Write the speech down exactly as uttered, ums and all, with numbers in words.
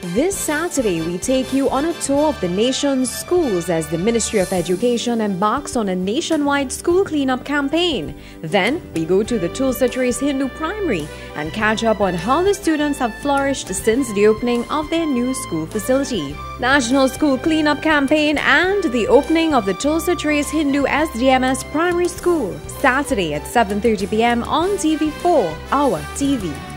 This Saturday, we take you on a tour of the nation's schools as the Ministry of Education embarks on a nationwide school cleanup campaign. Then, we go to the Tulsa Trace Hindu Primary and catch up on how the students have flourished since the opening of their new school facility. National School Cleanup Campaign and the opening of the Tulsa Trace Hindu S D M S Primary School, Saturday at seven thirty p m on T V four, our T V.